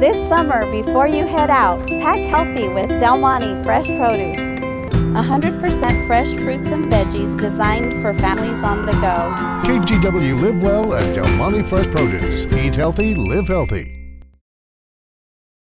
This summer, before you head out, pack healthy with Del Monte Fresh Produce. 100% fresh fruits and veggies designed for families on the go. KGW Live Well and Del Monte Fresh Produce. Eat healthy, live healthy.